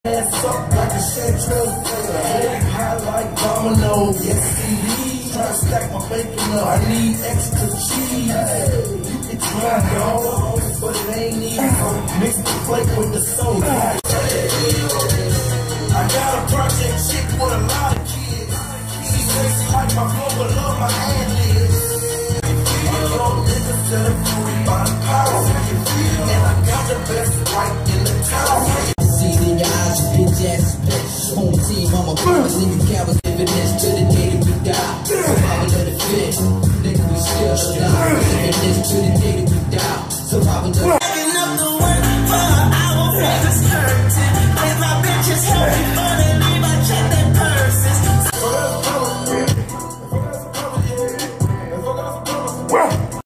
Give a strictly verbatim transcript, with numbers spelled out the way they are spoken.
Ass up like a central, head high like dominoes. Yes, indeed. Try to stack my bacon up. I need extra cheese. You can try, dog, but it ain't easy. Mix the flake with the soda. I got a project chick with a lot of kids. She says she like my flow, but love my ad libs. Young niggas that are fruity by the power. And I got the best right in the town. In your eyes, you bitch ass bitch. Home team, I'm a promise, and you cowards living this to the day that we die. Survival of the fit, nigga, we still alive. Living this to the day that we die. Survival of the